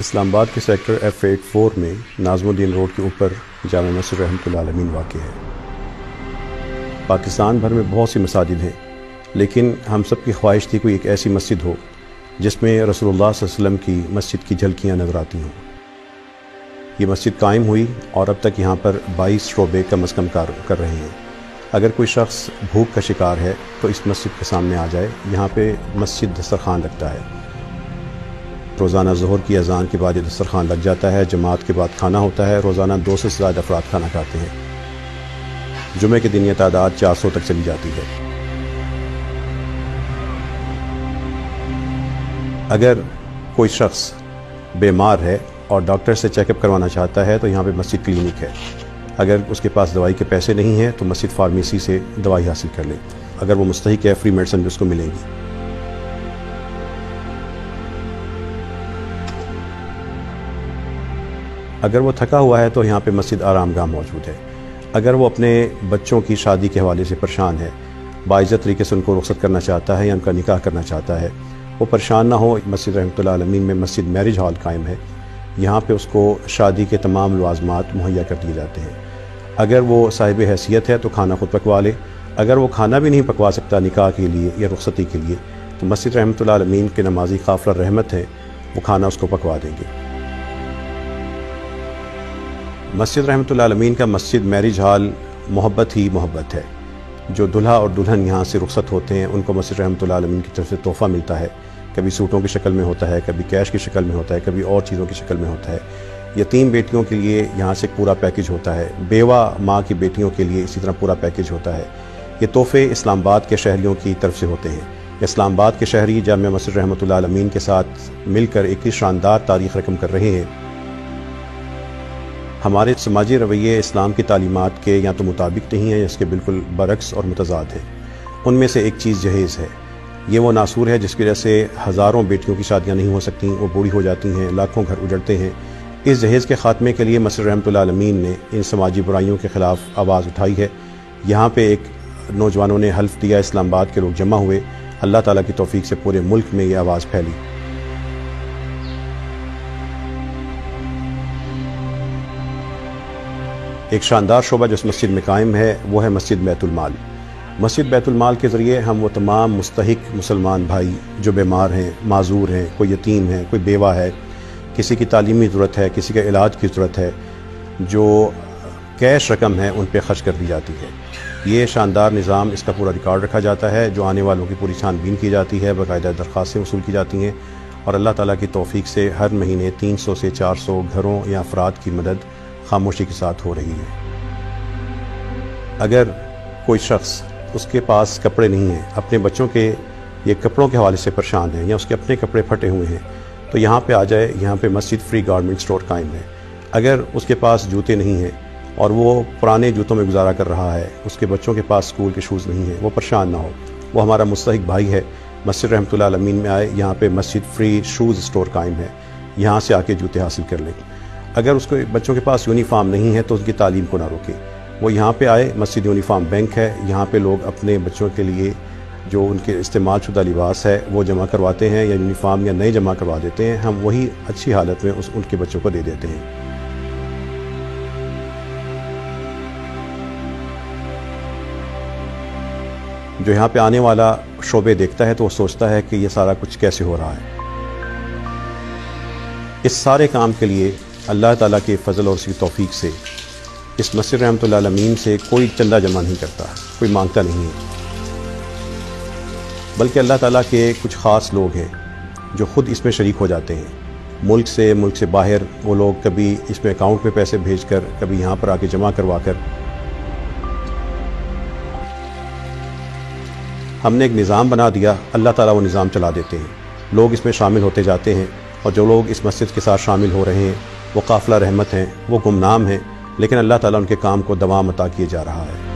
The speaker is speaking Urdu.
اسلام آباد کے سیکٹر F84 میں ناظم الدین روڈ کے اوپر جامع مسجد رحمۃ اللہ العالمین واقع ہے۔ پاکستان بھر میں بہت سی مساجد ہیں، لیکن ہم سب کی خواہش تھی کوئی ایک ایسی مسجد ہو جس میں رسول اللہ صلی اللہ علیہ وسلم کی مسجد کی جھلکیاں نظر آتی ہوں۔ یہ مسجد قائم ہوئی اور اب تک یہاں پر 22 شعبے کم از کم کر رہے ہیں۔ اگر کوئی شخص بھوک کا شکار ہے تو اس مسجد کے سامنے آ جائے، یہاں پہ مسجد دسترخوان رکھتا ہے۔ روزانہ ظہر کی اذان کے بعد یہ دسترخوان لگ جاتا ہے، جماعت کے بعد کھانا ہوتا ہے، روزانہ 200 سے زیادہ افراد کھانا کھاتے ہیں۔ جمعے کے دن یہ تعداد 400 تک چلی جاتی ہے۔ اگر کوئی شخص بیمار ہے اور ڈاکٹر سے چیک اپ کروانا چاہتا ہے تو یہاں پہ مسجد کلینک ہے۔ اگر اس کے پاس دوائی کے پیسے نہیں ہیں تو مسجد فارمیسی سے دوائی حاصل کر لے، اگر وہ مستحق ہے فری میڈیسن بھی اس کو ملے گی۔ اگر وہ تھکا ہوا ہے تو یہاں پہ مسجد آرام گاہ موجود ہے۔ اگر وہ اپنے بچوں کی شادی کے حوالے سے پریشان ہے، باعزت طریقے سے ان کو رخصت کرنا چاہتا ہے یا ان کا نکاح کرنا چاہتا ہے، وہ پریشان نہ ہو، مسجد رحمۃ اللہ العالمین میں مسجد میرج ہال قائم ہے۔ یہاں پہ اس کو شادی کے تمام لوازمات مہیا کر دیے جاتے ہیں۔ اگر وہ صاحب حیثیت ہے تو کھانا خود پکوا لے، اگر وہ کھانا بھی نہیں پکوا سکتا نکاح کے لیے یا رخصتی کے لیے تو مسجد رحمۃ اللہ العالمین کے نمازی قافلہ رحمت ہے، وہ کھانا اس کو پکوا دیں گے۔ مسجد رحمۃ اللہ العالمین کا مسجد میرج ہال محبت ہی محبت ہے۔ جو دلہا اور دلہن یہاں سے رخصت ہوتے ہیں ان کو مسجد رحمۃ اللہ العالمین کی طرف سے تحفہ ملتا ہے، کبھی سوٹوں کی شکل میں ہوتا ہے، کبھی کیش کی شکل میں ہوتا ہے، کبھی اور چیزوں کی شکل میں ہوتا ہے۔ یتیم بیٹیوں کے لیے یہاں سے پورا پیکج ہوتا ہے، بیوہ ماں کی بیٹیوں کے لیے اسی طرح پورا پیکج ہوتا ہے۔ یہ تحفے اسلام آباد کے شہریوں کی طرف سے ہوتے ہیں۔ اسلام آباد کے شہری جامع مسجد رحمۃ اللہ العالمین کے ساتھ مل کر ایک شاندار تاریخ رقم کر رہے ہیں۔ ہمارے سماجی رویے اسلام کی تعلیمات کے یا تو مطابق نہیں ہیں یا اس کے بالکل برعکس اور متضاد ہیں۔ ان میں سے ایک چیز جہیز ہے۔ یہ وہ ناسور ہے جس کی وجہ سے ہزاروں بیٹیوں کی شادیاں نہیں ہو سکتی، وہ بوڑھی ہو جاتی ہیں، لاکھوں گھر اجڑتے ہیں۔ اس جہیز کے خاتمے کے لیے مسجد رحمۃ اللہ العالمین نے ان سماجی برائیوں کے خلاف آواز اٹھائی ہے۔ یہاں پہ ایک نوجوانوں نے حلف دیا، اسلام آباد کے لوگ جمع ہوئے، اللہ تعالیٰ کی توفیق سے پورے ملک میں یہ آواز پھیلی۔ ایک شاندار شعبہ جو اس مسجد میں قائم ہے وہ ہے مسجد بیت المال۔ مسجد بیت المال کے ذریعے ہم وہ تمام مستحق مسلمان بھائی جو بیمار ہیں، معذور ہیں، کوئی یتیم ہے، کوئی بیوہ ہے، کسی کی تعلیمی ضرورت ہے، کسی کے علاج کی ضرورت ہے، جو کیش رقم ہے ان پہ خرچ کر دی جاتی ہے۔ یہ شاندار نظام، اس کا پورا ریکارڈ رکھا جاتا ہے، جو آنے والوں کی پوری چھان بین کی جاتی ہے، باقاعدہ درخواستیں وصول کی جاتی ہیں، اور اللہ تعالیٰ کی توفیق سے ہر مہینے 300 سے 400 گھروں یا افراد کی مدد خاموشی کے ساتھ ہو رہی ہے۔ اگر کوئی شخص اس کے پاس کپڑے نہیں ہیں، اپنے بچوں کے یہ کپڑوں کے حوالے سے پریشان ہیں یا اس کے اپنے کپڑے پھٹے ہوئے ہیں تو یہاں پہ آ جائے۔ یہاں پہ مسجد فری گارمنٹ سٹور قائم ہے۔ اگر اس کے پاس جوتے نہیں ہیں اور وہ پرانے جوتوں میں گزارا کر رہا ہے، اس کے بچوں کے پاس اسکول کے شوز نہیں ہیں، وہ پریشان نہ ہو، وہ ہمارا مستحق بھائی ہے، مسجد رحمۃ اللہ العالمین میں آئے۔ یہاں پہ مسجد فری شوز سٹور قائم ہے، یہاں سے آ کے جوتے حاصل کر لیں۔ اگر اس کو بچوں کے پاس یونیفارم نہیں ہے تو ان کی تعلیم کو نہ روکے، وہ یہاں پہ آئے۔ مسجد یونیفارم بینک ہے، یہاں پہ لوگ اپنے بچوں کے لیے جو ان کے استعمال شدہ لباس ہے وہ جمع کرواتے ہیں، یا یونیفارم یا نئے جمع کروا دیتے ہیں، ہم وہی اچھی حالت میں ان کے بچوں کو دے دیتے ہیں۔ جو یہاں پہ آنے والا شعبے دیکھتا ہے تو وہ سوچتا ہے کہ یہ سارا کچھ کیسے ہو رہا ہے۔ اس سارے کام کے لیے اللہ تعالیٰ کے فضل اور اس کی توفیق سے اس مسجد رحمۃ اللہ العالمین سے کوئی چندہ جمع نہیں کرتا، کوئی مانگتا نہیں ہے، بلکہ اللہ تعالیٰ کے کچھ خاص لوگ ہیں جو خود اس میں شریک ہو جاتے ہیں۔ ملک سے باہر وہ لوگ کبھی اس میں اکاؤنٹ میں پیسے بھیج کر، کبھی یہاں پر آ کے جمع کروا کر۔ ہم نے ایک نظام بنا دیا، اللہ تعالیٰ وہ نظام چلا دیتے ہیں، لوگ اس میں شامل ہوتے جاتے ہیں، اور جو لوگ اس مسجد کے ساتھ شامل ہو رہے ہیں وہ قافلہ رحمت ہیں، وہ گمنام ہیں، لیکن اللہ تعالیٰ ان کے کام کو دوام عطا کیے جا رہا ہے۔